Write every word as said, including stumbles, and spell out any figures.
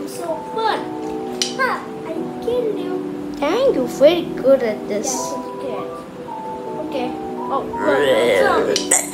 I'm so fun. Ah, I killed you. Dang, you're very good at this. Yeah, good. Okay. Oh, well, well, zombie.